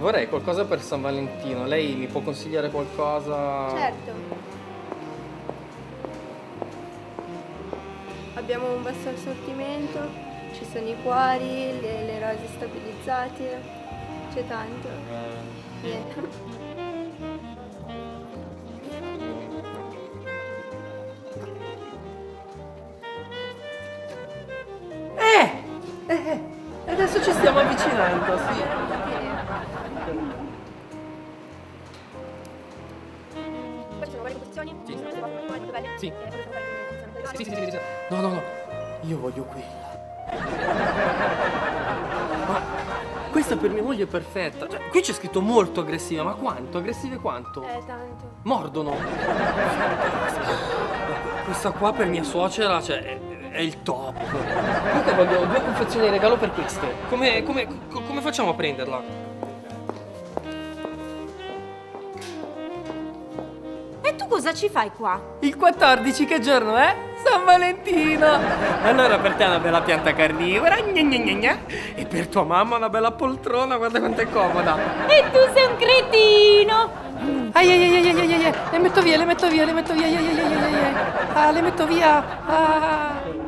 vorrei qualcosa per San Valentino. Lei mi può consigliare qualcosa? Certo. Abbiamo un vasto assortimento, ci sono i cuori, le rose stabilizzate, c'è tanto. Niente. Adesso ci stiamo avvicinando, sì. Poi ci sono varie composizioni, Sì. sono molto belle. Sì. Sì. No. Io voglio quella. Ma questa per mia moglie è perfetta. Cioè, qui c'è scritto molto aggressiva, ma quanto? Aggressive quanto? Tanto. Mordono. Questa qua per mia suocera, cioè, è il top. Comunque voglio 2 confezioni di regalo per queste. Come facciamo a prenderla? E tu cosa ci fai qua? Il 14 che giorno è? San Valentino! Allora per te una bella pianta carnivora, gna gna gna gna. E per tua mamma una bella poltrona, guarda quanto è comoda. E tu sei un cretino! Ai, le metto via. Ah, le metto via. Ah.